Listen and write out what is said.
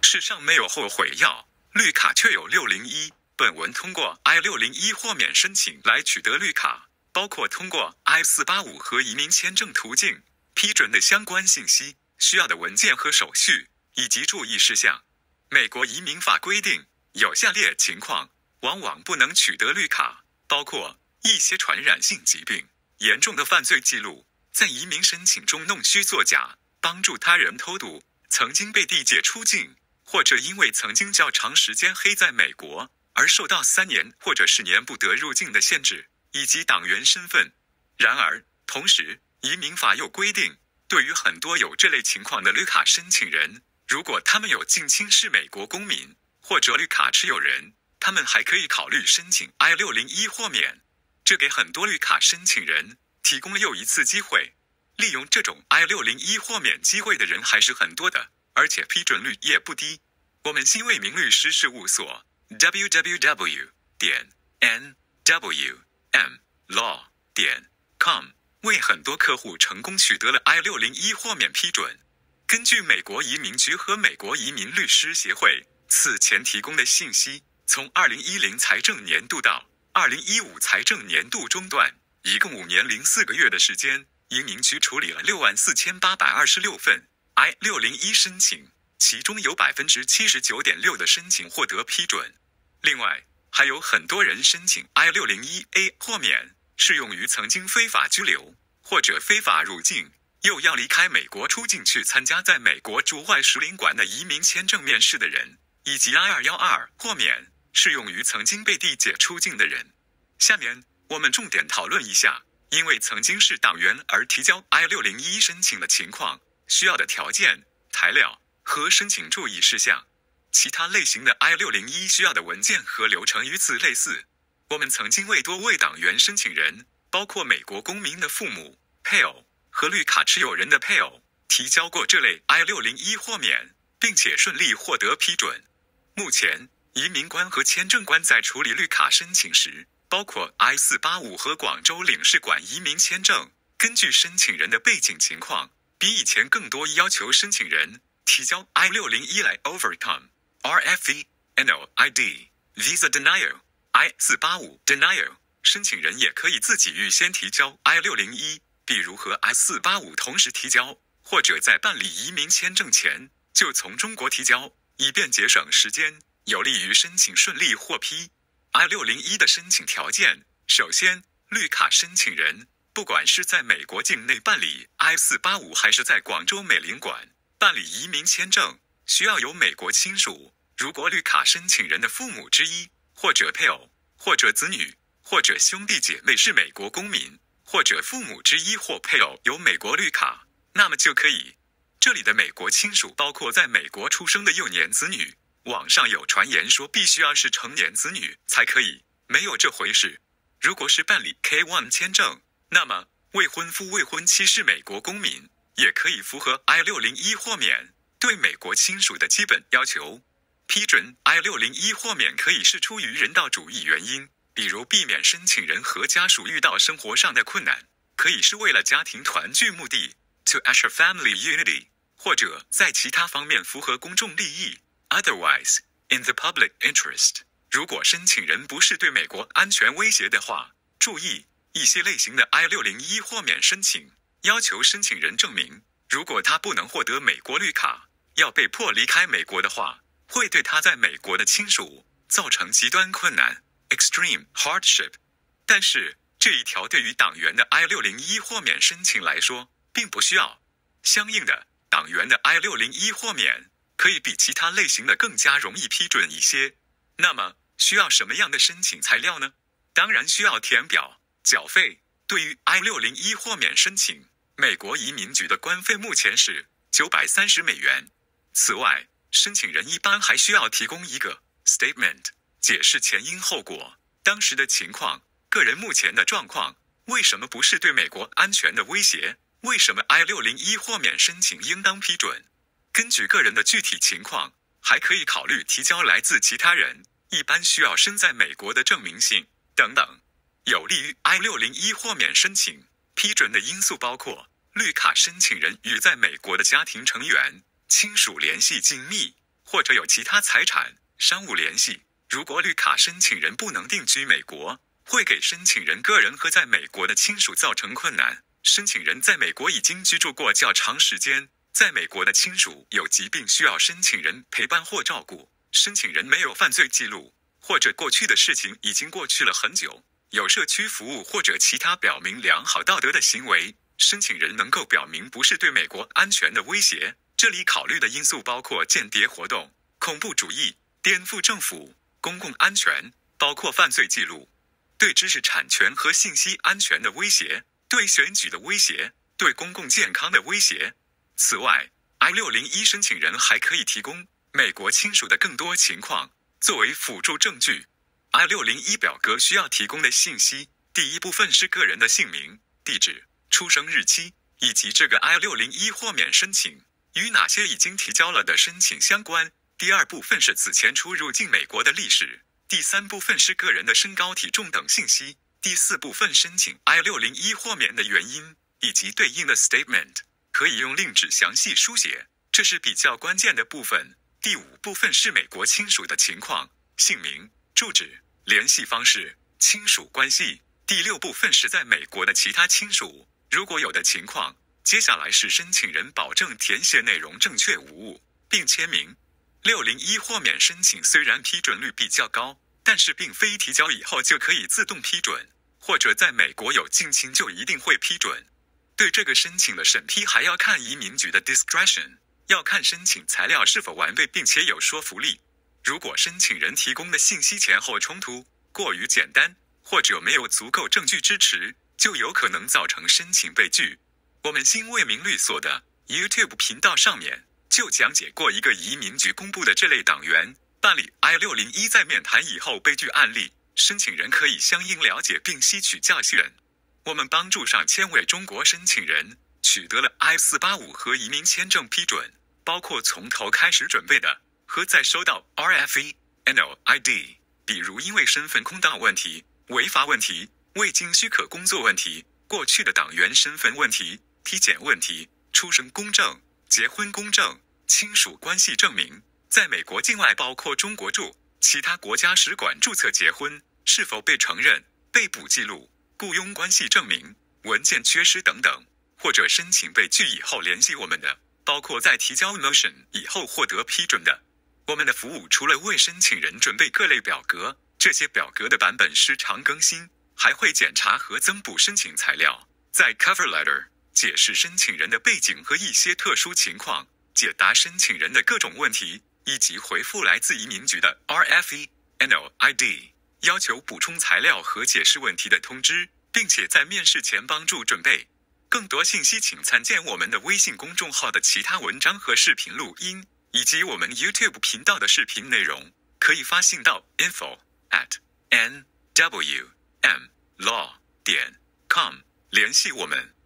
世上没有后悔药，绿卡却有601。本文通过 I-601 豁免申请来取得绿卡，包括通过 I-485和移民签证途径批准的相关信息、需要的文件和手续，以及注意事项。美国移民法规定，有下列情况往往不能取得绿卡，包括一些传染性疾病、严重的犯罪记录、在移民申请中弄虚作假、帮助他人偷渡、曾经被递解出境，或者因为曾经较长时间黑在美国而受到3年或者10年不得入境的限制，以及党员身份。然而，同时，移民法又规定，对于很多有这类情况的绿卡申请人，如果他们有近亲是美国公民或者绿卡持有人，他们还可以考虑申请 I-601 豁免。这给很多绿卡申请人提供了又一次机会。利用这种 I-601 豁免机会的人还是很多的，而且批准率也不低。我们新为民律师事务所 www.nwmlaw.com 为很多客户成功取得了 I-601 豁免批准。根据美国移民局和美国移民律师协会此前提供的信息，从2010财政年度到2015财政年度中段，一共5年零4个月的时间，移民局处理了64826份 I-601 申请，其中有 79.6% 的申请获得批准。另外，还有很多人申请 I-601A 豁免，适用于曾经非法居留或者非法入境，又要离开美国出境去参加在美国驻外使领馆的移民签证面试的人，以及 I-212 豁免，适用于曾经被递解出境的人。下面我们重点讨论一下因为曾经是党员而提交 I-601 申请的情况，需要的条件、材料和申请注意事项。其他类型的 I-601 需要的文件和流程与此类似。我们曾经为多位党员申请人，包括美国公民的父母、配偶和绿卡持有人的配偶，提交过这类 I-601 豁免，并且顺利获得批准。目前，移民官和签证官在处理绿卡申请时，包括 I-485和广州领事馆移民签证，根据申请人的背景情况，比以前更多要求申请人提交 I-601 来 overcome RFE, NOID, Visa Denial, I-485 Denial。申请人也可以自己预先提交 I-601，比如和 I-485 同时提交，或者在办理移民签证前就从中国提交，以便节省时间，有利于申请顺利获批。I-601 的申请条件，首先，绿卡申请人不管是在美国境内办理 I-485 还是在广州美领馆办理移民签证，需要有美国亲属，如果绿卡申请人的父母之一，或者配偶，或者子女，或者兄弟姐妹是美国公民，或者父母之一或配偶有美国绿卡，那么就可以。这里的美国亲属包括在美国出生的幼年子女，网上有传言说必须要是成年子女才可以，没有这回事。如果是办理 K-1 签证，那么未婚夫未婚妻是美国公民，也可以符合 I-601 豁免对美国亲属的基本要求。批准 I-601 豁免可以是出于人道主义原因，比如避免申请人和家属遇到生活上的困难，可以是为了家庭团聚目的 to assure family unity， 或者在其他方面符合公众利益 otherwise in the public interest。 如果申请人不是对美国安全威胁的话，注意一些类型的 I-601 豁免申请要求申请人证明，如果他不能获得美国绿卡，要被迫离开美国的话，会对他在美国的亲属造成极端困难 extreme hardship。 但是这一条对于党员的 I-601 豁免申请来说并不需要。相应的，党员的 I-601 豁免可以比其他类型的更加容易批准一些。那么需要什么样的申请材料呢？当然需要填表缴费。对于 I-601 豁免申请，美国移民局的官费目前是$930。此外，申请人一般还需要提供一个 statement， 解释前因后果、当时的情况、个人目前的状况，为什么不是对美国安全的威胁，为什么 I-601 豁免申请应当批准。根据个人的具体情况，还可以考虑提交来自其他人，一般需要身在美国的证明信等等。有利于 I-601 豁免申请批准的因素包括绿卡申请人与在美国的家庭成员、亲属联系紧密， 或者有其他财产、商务联系。如果绿卡申请人不能定居美国，会给申请人个人和在美国的亲属造成困难。申请人在美国已经居住过较长时间，在美国的亲属有疾病需要申请人陪伴或照顾，申请人没有犯罪记录，或者过去的事情已经过去了很久，有社区服务或者其他表明良好道德的行为，申请人能够表明不是对美国安全的威胁。这里考虑的因素包括间谍活动、恐怖主义、颠覆政府、公共安全，包括犯罪记录，对知识产权和信息安全的威胁，对选举的威胁，对公共健康的威胁。此外， I-601 申请人还可以提供美国亲属的更多情况作为辅助证据。I-601 表格需要提供的信息，第一部分是个人的姓名、地址、出生日期，以及这个 I-601 豁免申请与哪些已经提交了的申请相关。第二部分是此前出入境美国的历史。第三部分是个人的身高、体重等信息。第四部分申请 I-601 豁免的原因，以及对应的 statement， 可以用令旨详细书写，这是比较关键的部分。第五部分是美国亲属的情况，姓名、住址、联系方式、亲属关系。第六部分是在美国的其他亲属，如果有的情况。接下来是申请人保证填写内容正确无误，并签名。601豁免申请虽然批准率比较高，但是并非提交以后就可以自动批准，或者在美国有近亲就一定会批准。对这个申请的审批还要看移民局的 discretion， 要看申请材料是否完备并且有说服力。如果申请人提供的信息前后冲突、过于简单，或者没有足够证据支持，就有可能造成申请被拒。我们新为民律所的 YouTube 频道上面就讲解过一个移民局公布的这类党员办理 I-601 在面谈以后被拒案例，申请人可以相应了解并吸取教训。我们帮助上千位中国申请人取得了 I-485和移民签证批准，包括从头开始准备的和在收到 RFE、NOID， 比如因为身份空档问题、违法问题、未经许可工作问题、过去的党员身份问题、体检问题、出生公证、结婚公证、亲属关系证明，在美国境外包括中国驻其他国家使馆注册结婚是否被承认、被捕记录、雇佣关系证明、文件缺失等等，或者申请被拒以后联系我们的，包括在提交 motion 以后获得批准的。我们的服务除了为申请人准备各类表格，这些表格的版本时常更新，还会检查和增补申请材料，在 cover letter解释申请人的背景和一些特殊情况，解答申请人的各种问题，以及回复来自移民局的 RFE、NOID 要求补充材料和解释问题的通知，并且在面试前帮助准备。更多信息请参见我们的微信公众号的其他文章和视频录音，以及我们 YouTube 频道的视频内容，可以发信到 info@nwmlaw.com 联系我们。